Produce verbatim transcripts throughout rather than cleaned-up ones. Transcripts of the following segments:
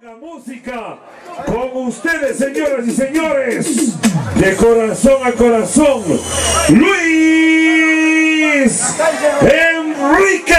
Música con ustedes, señoras y señores, de corazón a corazón, Luis Enrique.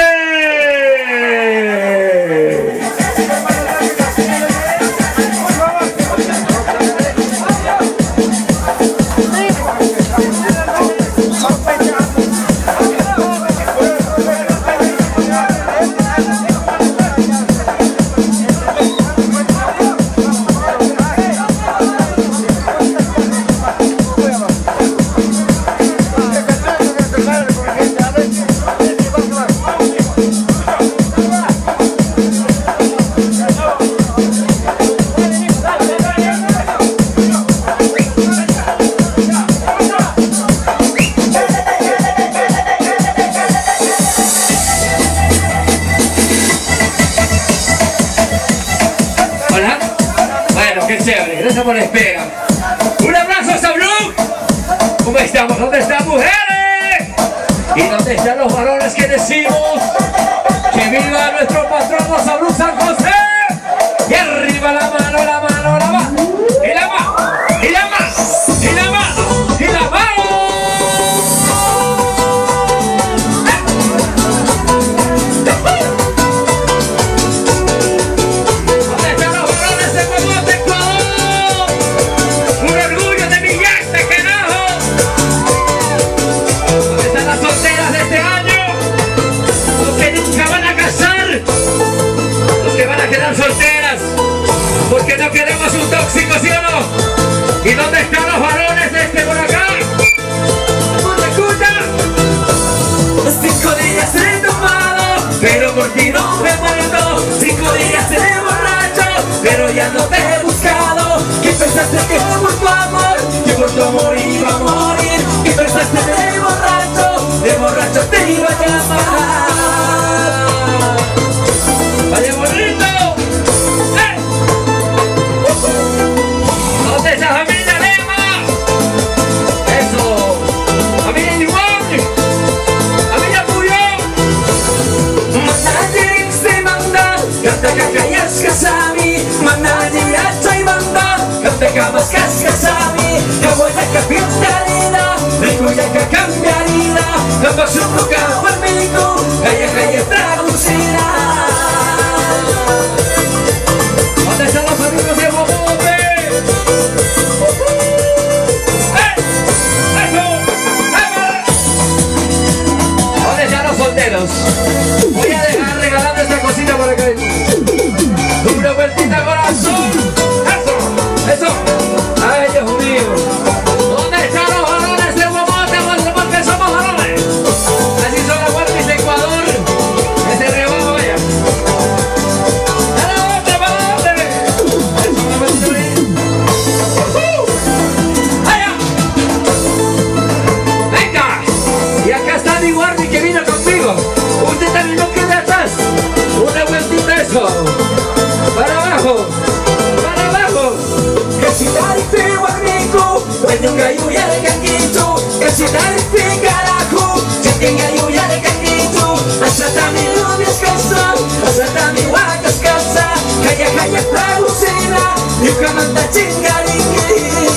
Gracias por la espera. Un abrazo a Sabluk. ¿Cómo estamos? ¿Dónde están, mujeres? ¿Y dónde están los varones que decimos que viva nuestro patrono Sabluk San José? Y arriba la mano, la mano, la mano. Y la mano, y la mano, y la mano, y la mano. Solteras, porque no queremos un tóxico, ¿sí o no? ¿Y dónde están los varones de este por acá? ¿Escucha, escucha? Cinco días he tomado, pero por ti no me he muerto. Cinco días he borracho, pero ya no te he buscado. ¿Qué pensaste que por tu amor, que por tu amor iba a morir? ¿Qué pensaste de borracho, de borracho te iba a llamar? ¡Vaya bonito! ¡Esa familia Lema! ¡Eso! ¡Familia Iguán! ¡Familia Puyol! Manadi se manda, kata kakayas kasami. Manadi acha y manda, kata kamas kaskasami. Kaboya kapitarida, rikuya kakambiarida. Kapasuko kawarmiku, kaya kaya traducida. ¿Dónde están los amigos de Bobote? Solteros. Voy a dejar regalando esta cosita para que una vueltita corazón. Eso, eso. Ay, Dios mío. ¿Dónde están los varones de Guamote? Porque somos varones. Así son las guardias de Ecuador. Ese rebabo, vaya. ¡Para dónde, para dónde! Eso me parece bien. ¡Allá! ¡Venga! Y acá está mi guardia que vino con usted también no queda atrás. Una vueltita, eso. Para abajo. Para abajo. Que si tal te guarnico, pues nunca yuya de caquito. Que si tal te carajo, que tenga yuya de caquito. Hasta mi novia es casa, hasta mi guaca es casa. Calla, calla, traducida, y que manda chingaringui.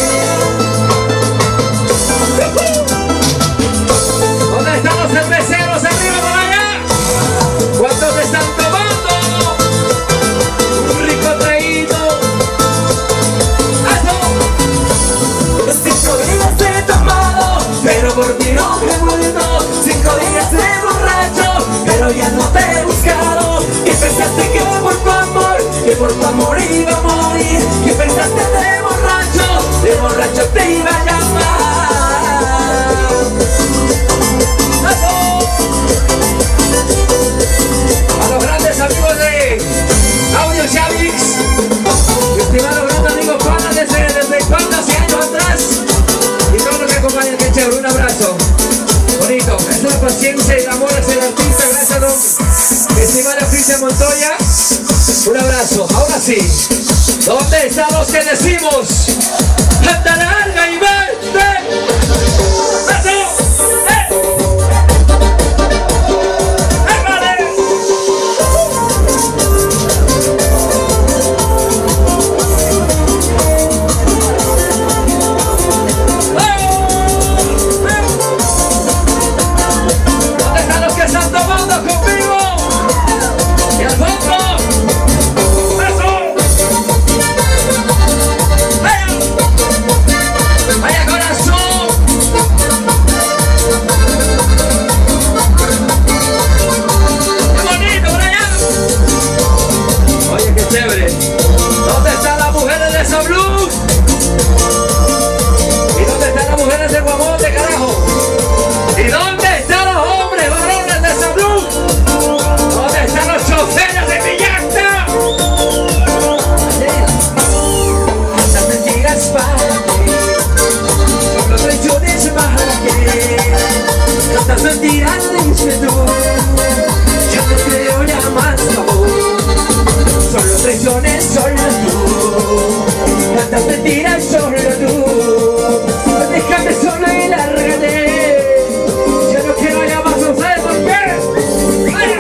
¿Dónde están los cerveceros? Arriba por allá. ¿Cuántos están tomando? Un rico traído. ¡Eso! Cinco días he tomado, pero por ti no me he muerto. Cinco días he borracho, pero ya no te he buscado. ¿Qué pensaste que por tu amor, que por tu amor iba a morir? ¿Qué pensaste de borracho, de borracho te iba a llamar? A los grandes amigos de Audio Xavix, mi estimado gran amigo Pana desde, desde cuántos años atrás, y todos los que acompañan, que chévere, un abrazo bonito. Es una paciencia y el amor hacia el artista. Gracias a don estimada Cristian Montoya, un abrazo. Ahora sí, ¿dónde están los que decimos ¡Anda larga y vete! ¡Eso! ¡Eh! ¡Eh, vale! de Sablú. ¿Y dónde están las mujeres de Guamote, carajo? ¿Y dónde están los hombres, varones de Sablú? ¿Dónde están los choferes de Villacta? Las mentiras para qué, los traiciones para qué, tantas mentiras dices tú. Yo no creo ya más amor, solo traiciones, solo tú, tantas mentiras, solo tú. Déjame solo y lárgate, yo no quiero ya más, ¿no sabes por qué? ¡Vaya!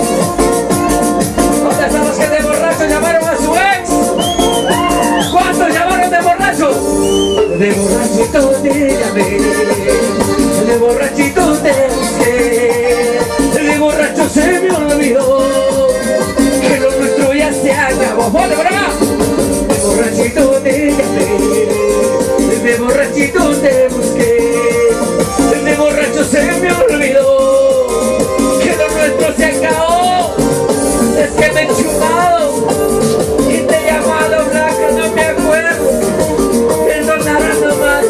¿Dónde están los que de borrachos llamaron a su ex? ¿Cuántos llamaron de borrachos? De borrachito te llamé, de borrachito te busqué, de borracho se me olvidó que lo nuestro ya se acabó. ¡Ponte por acá! De borrachito te llamé, de borrachito te busqué, de borracho se me olvidó que lo nuestro se acabó. Es que me he chupado y te he llamado blanca, no me acuerdo, perdonará nomás.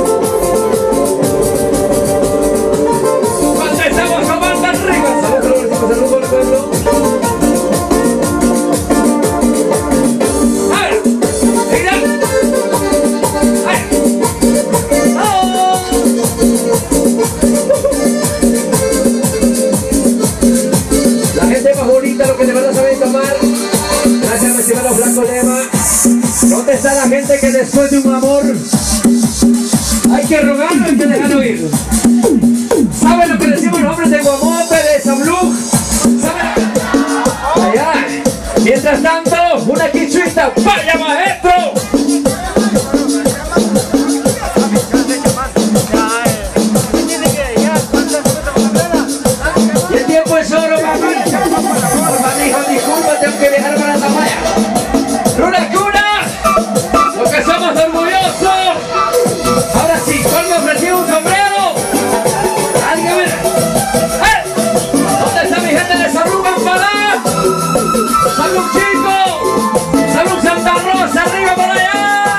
Cuando estamos tomando arriba, saludos, saludos por el pueblo. A ver, mira, a ver, oh. La gente más bonita, lo que de verdad saben tomar. Gracias, mi estimado Blanco Lema. ¿Dónde está la gente que después de un amor hay que rogarlo y que dejarlo ir? ¿Saben lo que decimos los hombres de Guamote, de Sablú? ¿Saben? Allá. Mientras tanto, una quichuita, ¡vaya maestro! Y el tiempo es oro, mamá. Porfa, hijo, disculpa, tengo que dejar para la falla. ¡Luna cuna! ¡Lo que somos orgullosos! Ahora sí, ¿cuál me ofreció un sombrero? ¿Alguien me... ¡Eh! ¿Dónde está mi gente de Sablú, Pampalá? ¡Sablú, chico! ¡Sablú, Santa Rosa! ¡Arriba para allá!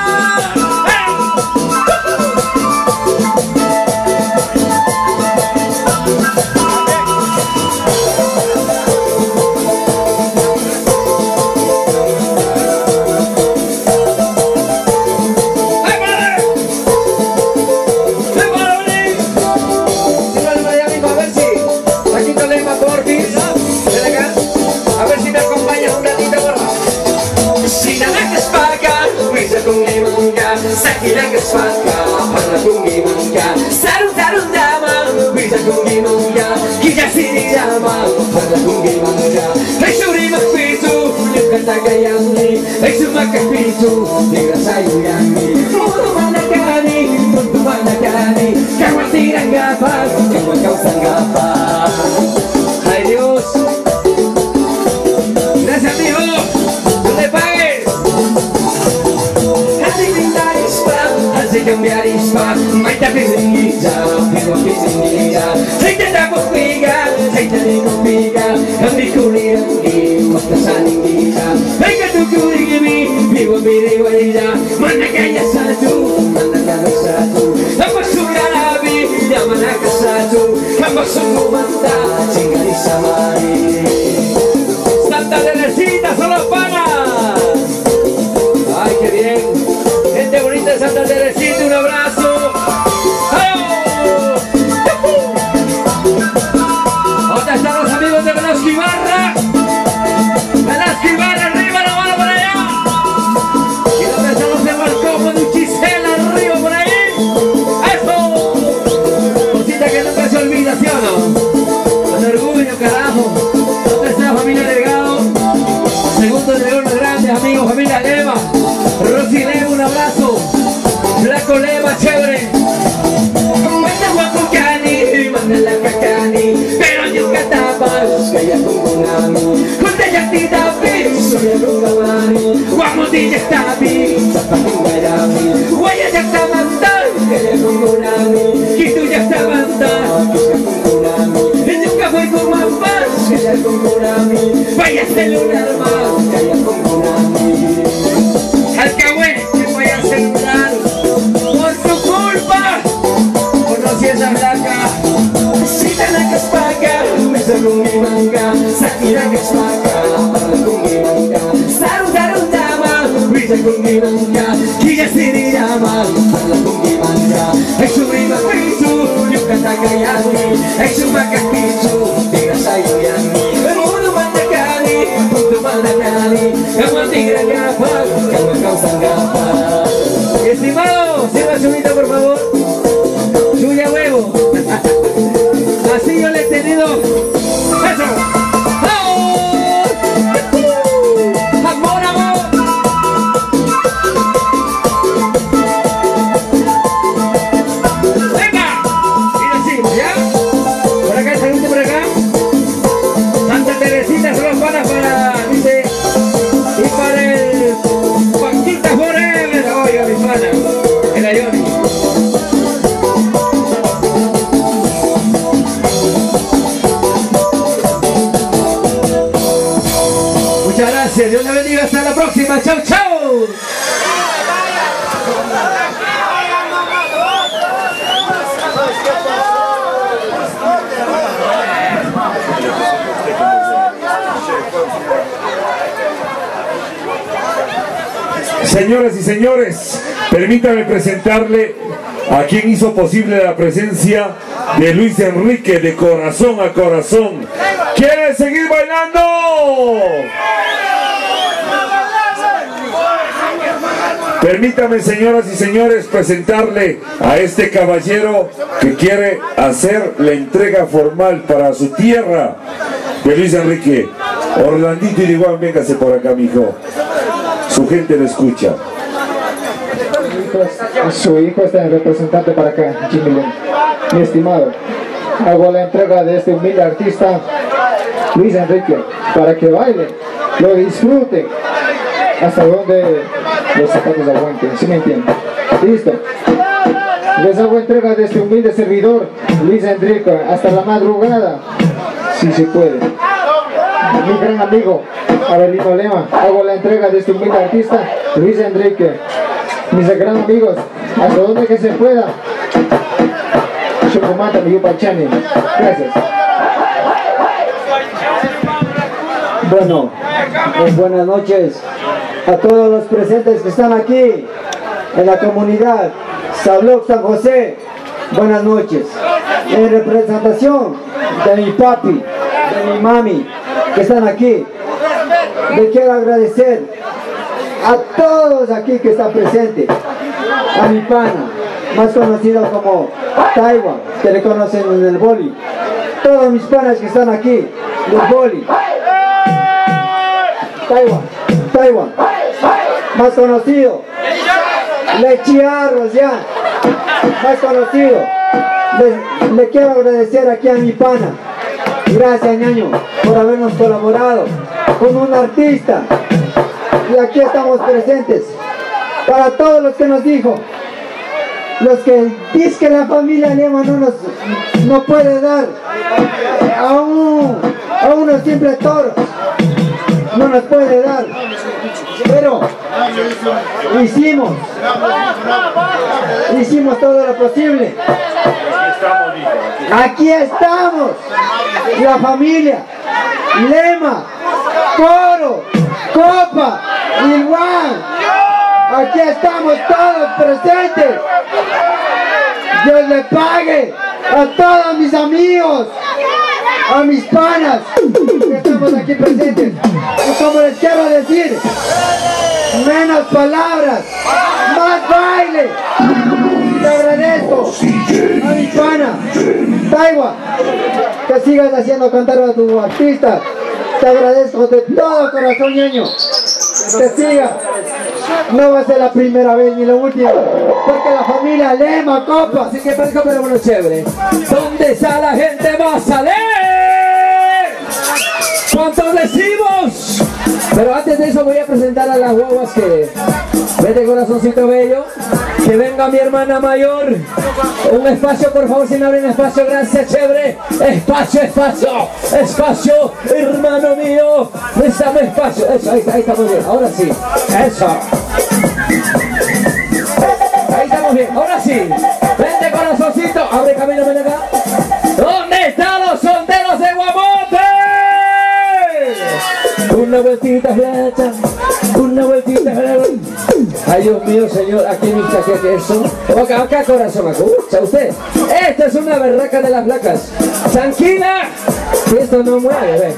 Sakilang kaswaka, para kumimangka. Sarung-sarung dama, bisa kumimangka. Kita sini dama, para kumimangka. Ay suri magpitu, yung katagayani. Ay sumakagpitu, nirasayo yani. Muro managani, mundo managani. Kawal tinanggapan, kawal kau sanggapan. Ay Dios. Gracias, mijo. No le pagues. Así cambiar ispa, mai ta pisingiza, pigo pisingiza. Say ta ta kuiga, say ta ni kuiga, ambi kulira ni wakta saningiza. Hey ka tu kuligi mi, pigo biri waida, mana kaya satu, mana kaya satu. Apa suralabi, ya mana kaya satu, apa sumumanta, singali samari. Santa Teresita solo para. Ay, qué bien. Gente bonita de Santa Teresita, un abrazo. ¡Oh! ¿Dónde están los amigos de Velasco Ibarra? Velasco Ibarra, arriba la mano por allá. ¿Y dónde están los de Marcomo de Uchisela, arriba por ahí? ¡Eso! Cosita que nunca se olvida, ¿sí o no? Con orgullo, carajo. ¿Dónde está la familia Delgado? Segundo de León Grande, amigos, familia Lema. Rosy Lema, un abrazo. Blanco Lema, chévere. Manda guapucani, manda la cacani. Pero yo catapas, que ya con unami. Cuenta ya tita piso, ya con unami. Guamotilla está bien, zapatín guayami. Guaya ya está mandar, que ya con unami. Quito ya está mandar, que ya con unami. Nunca fue con más paz, que ya con unami. Vaya celular más, que ya con unami. Alcahuete. Dice Kungimanga, Kigasiriyama, Kungimanga, Exurima Pisu, Yukatakayami, Exumakakisu, Tigasayuyami, Kamuno Mandakali, Punto Mandakali, Kamantira Gapa, Kamakausan Gapa. Estimado, sirva su vida por favor. Suya huevo. Así yo le he tenido. ¡Eso! Muchas gracias, Dios le bendiga, hasta la próxima, chau chau. Señoras y señores, permítame presentarle a quien hizo posible la presencia de Luis Enrique de Corazón a Corazón. ¿Quiere seguir bailando? Permítame, señoras y señores, presentarle a este caballero que quiere hacer la entrega formal para su tierra de Luis Enrique. Orlandito Iriguán, véngase por acá, mijo. Su gente lo escucha. Su hijo está en representante para acá, Jimmy. Mi estimado, hago la entrega de este humilde artista, Luis Enrique, para que baile, lo disfruten, hasta donde los zapatos aguanten, ¿sí me entienden? Listo. Les hago entrega de este humilde servidor, Luis Enrique, hasta la madrugada, si se puede. Mi gran amigo, Abelino Lema, hago la entrega de este humilde artista, Luis Enrique. Mis gran amigos, hasta donde que se pueda. Chocomata, mi Yupachani. Gracias. Bueno, pues buenas noches a todos los presentes que están aquí en la comunidad Sabloc San José. Buenas noches. En representación de mi papi, de mi mami, que están aquí, le quiero agradecer a todos aquí que están presentes, a mi pana, más conocido como Taiwan, que le conocen en el boli, todos mis panas que están aquí, del boli, Taiwan, Taiwan, más conocido, Lechiarros ya, más conocido, le, le quiero agradecer aquí a mi pana, gracias ñaño, por habernos colaborado con un artista. Y aquí estamos presentes para todos los que nos dijo, los que dicen que la familia Lema no nos no puede dar a, un, a unos simples toros, no nos puede dar, pero hicimos hicimos todo lo posible. Aquí estamos, la familia Lema, Coro, Copa, Igual, aquí estamos todos presentes. Dios le pague a todos mis amigos, a mis panas que estamos aquí presentes. Y como les quiero decir, menos palabras, más baile. Te agradezco a mi pana Taiwan, que sigas haciendo cantar a tu artista. Te agradezco de todo corazón, ñaño. Que siga. No va a ser la primera vez ni la última, porque la familia Lema, Copa. Así que parezca pero bueno, chévere. ¿Dónde está la gente? ¡Va a salir! ¿Cuántos decimos? Pero antes de eso voy a presentar a las guaguas que... Vete corazoncito bello. Que venga mi hermana mayor. Un espacio, por favor, si me abren espacio, gracias, chévere. Espacio, espacio, espacio, hermano mío. Dame espacio. Eso, ahí, ahí estamos bien. Ahora sí. Eso. Ahí estamos bien. Ahora sí. Vente corazoncito. Abre camino, ven acá. ¿Dónde están los solteros de Guamote? Una vueltita flecha. Una vueltita flecha. Ay, Dios mío, señor, aquí mi chaqueta, eso. Acá, acá, corazón, escucha usted. Esta es una berraca de las placas. Tranquila, que esto no mueve, ve.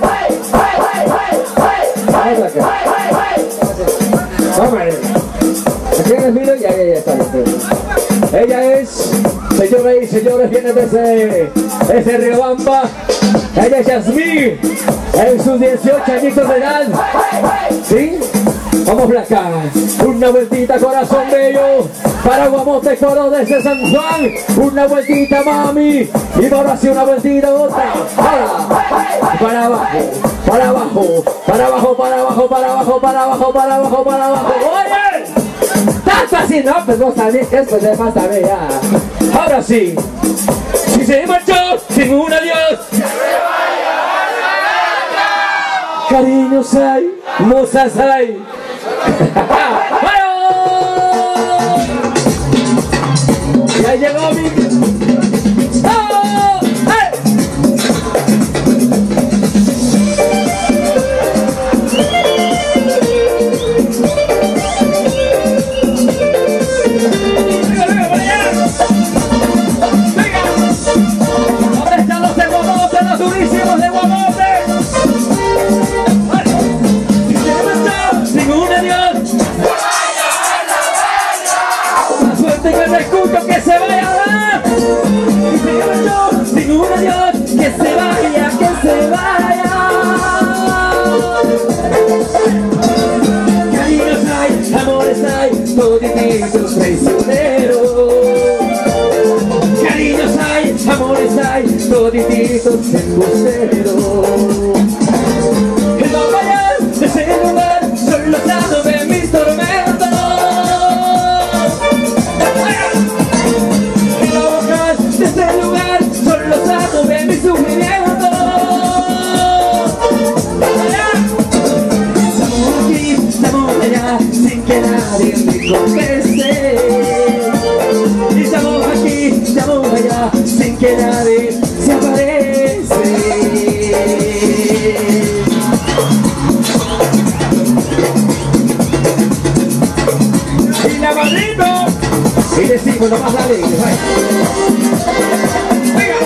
Vamos acá. Vamos a ver. Aquí en el video, ya, ya, ya está. Ella es, señoras y señores, viene desde, desde Riobamba. Ella es Yasmín, en sus dieciocho añitos de edad. ¿Sí? Vamos Blanca, una vueltita corazón bello, para Guamote Coro desde San Juan, una vueltita mami, y ahora sí una vueltita otra, para, para abajo, para abajo, para abajo, para abajo, para abajo, para abajo, para abajo, para abajo, oye, tanto así, no, pues vos también, que después de más también ya, ahora sí, si se marchó sin un adiós, cariños hay, mozas hay. Ya llegó mi... ¡Oh! ¡Hey! ¡Venga, venga, por allá! ¡Venga! ¿Dónde están los de Guamote, los durísimos de Guamote? Sin un adiós. La suerte que me escucho que se vaya a dar. Y se yo sin un adiós. Que se vaya, que se vaya. Cariños hay, amores hay, todititos traicioneros. Cariños hay, amores hay, todititos embusteros. Que no vayan de ese lugar. Los dados de mis tormentos y la boca de este lugar son los dados de mis sufrimientos. Estamos aquí, estamos allá, sin que nadie me conteste. Y estamos aquí, estamos allá, sin que nadie se aparece. Y decimos lo más alegre, venga.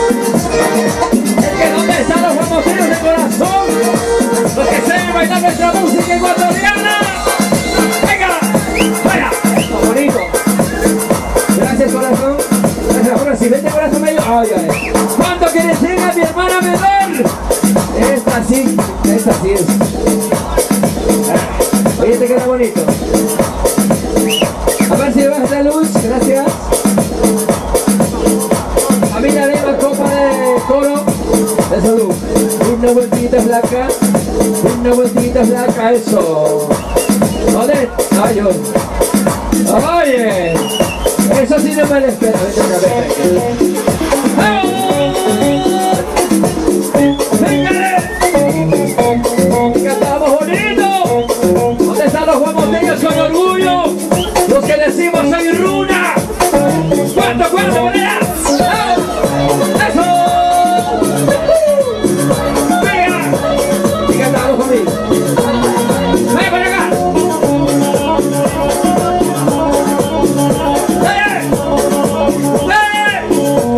Es que donde están los famosillos de corazón, los que saben bailar nuestra música ecuatoriana. Venga, vaya, está bonito. Gracias corazón. Gracias, ahora si vete corazón medio. Ay, ay. ¿Cuánto quieres ir a mi hermana menor? Esta sí, esta sí es. Oye, te queda bonito. A ver si me bajas la luz, gracias. Familia Lema, copa de coro de salud. Una vueltita flaca, una vueltita flaca, eso. ¿Dónde? Ay, yo. Oye, eso sí no me lo espera. Vete otra vez. ¡Venga! ¡Cantamos bonito! ¿Dónde están los guamoteños con orgullo? Los que decimos soy runa. ¿Cuánto, cuánto, venga? ¡Eso! ¡Venga! Y cantamos conmigo. ¡Ven para acá! ¡Ven! ¡Ven!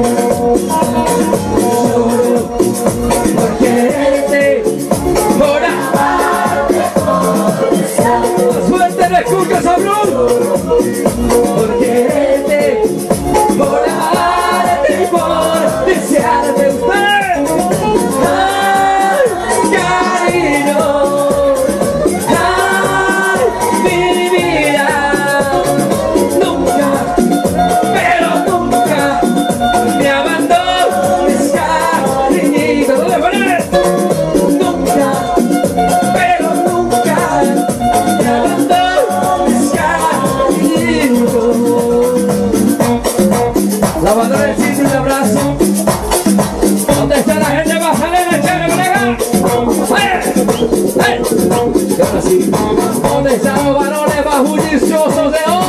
Por quererte, por amarte, la suerte no escucha sabrón. Por quererte, por amarte, por desearte usted. Ay, cariño, ay, mi vida. Nunca, pero nunca me abandones, cariñito. ¿Dónde pones? Nunca, pero nunca me abandones, cariñito. La bandera del sitio, un abrazo. ¿Dónde está la gente bajalera? ¡Chévere, colega! ¡Eh! ¡Eh! Y ahora sí, ¿dónde están los varones más bulliciosos de hoy?